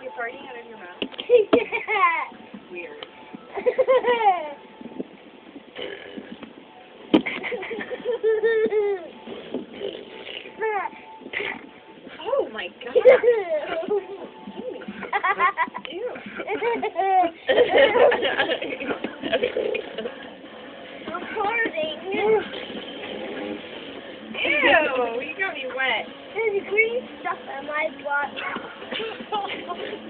you farting out of your mouth? Yeah. Weird. Oh my god. Ew. Recording. Ew, you got me wet. There's green stuff on my butt.